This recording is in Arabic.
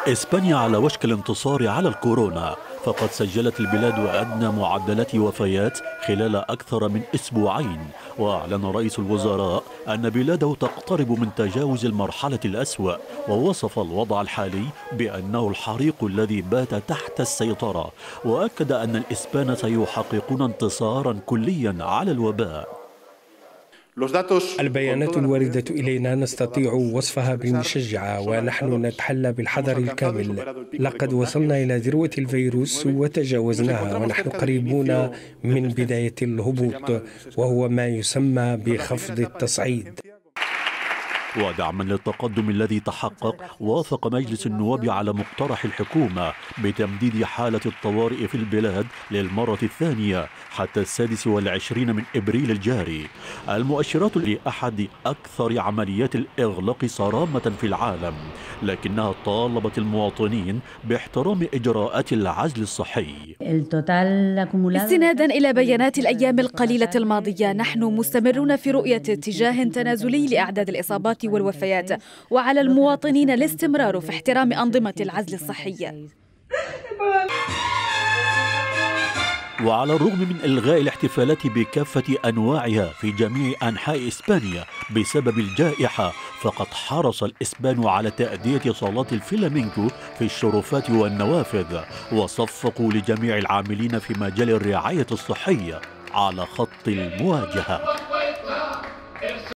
إسبانيا على وشك الانتصار على الكورونا، فقد سجلت البلاد أدنى معدلات وفيات خلال أكثر من أسبوعين. وأعلن رئيس الوزراء أن بلاده تقترب من تجاوز المرحلة الأسوأ، ووصف الوضع الحالي بأنه الحريق الذي بات تحت السيطرة، وأكد أن الإسبان سيحققون انتصارا كليا على الوباء. البيانات الواردة إلينا نستطيع وصفها بمشجعة، ونحن نتحلى بالحذر الكامل. لقد وصلنا إلى ذروة الفيروس وتجاوزناها، ونحن قريبون من بداية الهبوط، وهو ما يسمى بخفض التصعيد. ودعما للتقدم الذي تحقق، وافق مجلس النواب على مقترح الحكومة بتمديد حالة الطوارئ في البلاد للمرة الثانية حتى 26 من إبريل الجاري. المؤشرات لأحد أكثر عمليات الإغلاق صرامة في العالم، لكنها طالبت المواطنين باحترام إجراءات العزل الصحي. استنادا إلى بيانات الأيام القليلة الماضية، نحن مستمرون في رؤية اتجاه تنازلي لأعداد الإصابات والوفيات، وعلى المواطنين الاستمرار في احترام أنظمة العزل الصحية. وعلى الرغم من إلغاء الاحتفالات بكافة أنواعها في جميع أنحاء إسبانيا بسبب الجائحة، فقد حرص الإسبان على تأدية صلاة الفلامينكو في الشرفات والنوافذ، وصفقوا لجميع العاملين في مجال الرعاية الصحية على خط المواجهة.